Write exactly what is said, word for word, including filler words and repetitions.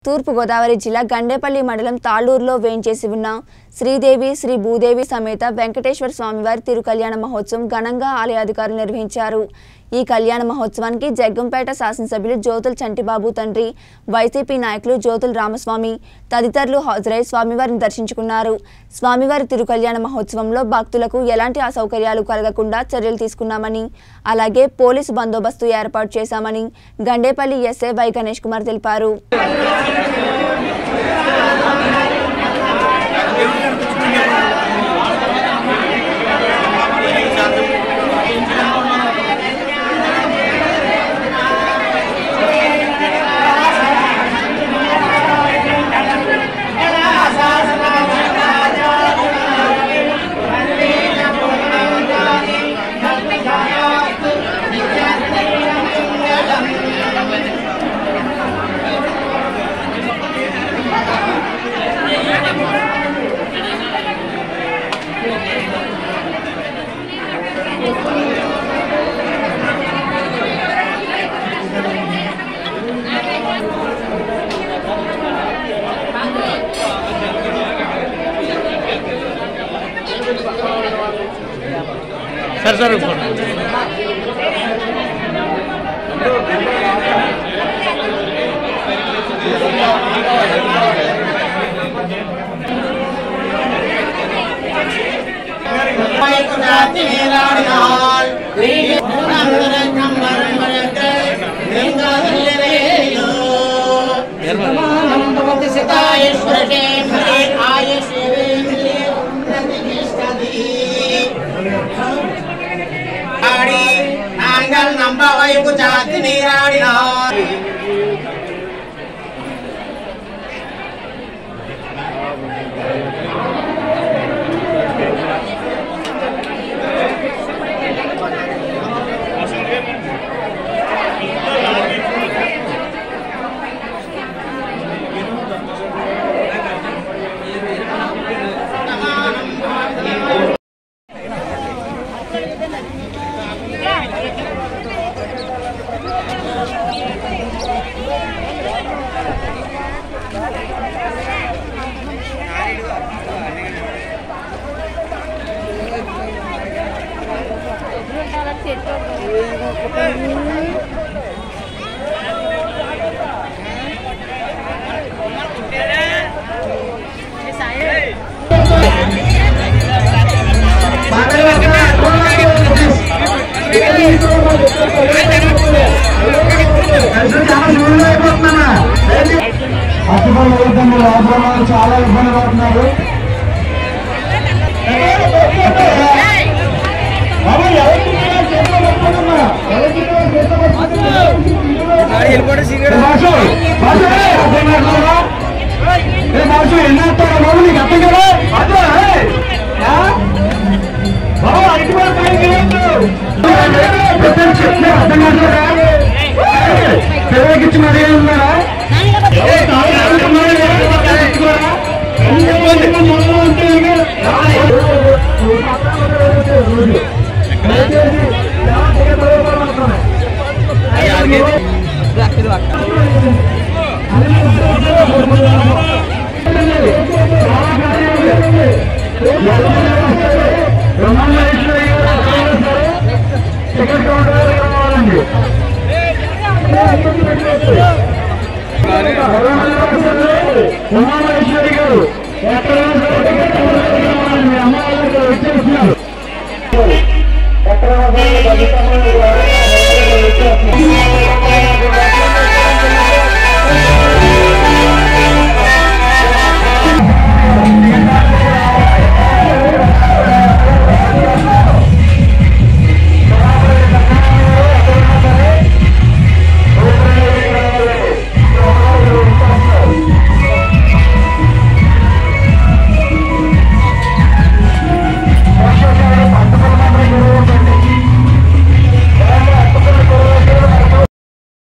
తూర్పు గోదావరి జిల్లా గండేపల్లి మండలం తాళ్ళూరులో వేంచేసి ఉన్న శ్రీదేవి శ్రీ భూదేవి సమేత వెంకటేశ్వర స్వామివారి తిరుకల్యాణ మహోత్సవం ఘనంగా ఆలయ అధికారులు నిర్వహించారు। ఈ కళ్యాణ మహోత్సవానికి జగ్గంపేట శాసనసభ్యులు జ్యోతుల చంటిబాబు తండ్రి, వైసీపీ నాయకులు జ్యోతుల రామస్వామి తదితరులు హాజరై స్వామివారిని దర్శించుకున్నారు। స్వామివారి తిరుకల్యాణ మహోత్సవంలో భక్తులకు ఎలాంటి అసౌకర్యాలు కలగకుండా చర్యలు తీసుకున్నామని, అలాగే పోలీసు బందోబస్తు ఏర్పాటు చేశామని గండేపల్లి ఎస్ఐ వై గణేష్ కుమార్ తెలిపారు। सर सर नंबर वायु जाति निराड़िना చాలా ఇబ్బంది పడుతున్నారు। ఎన్ని వస్తారా బాబు, నీకు అర్థం కదా? పిల్లలకిచ్చి మరీ ఉన్నారా? ఉమామహేశ్వరి గారు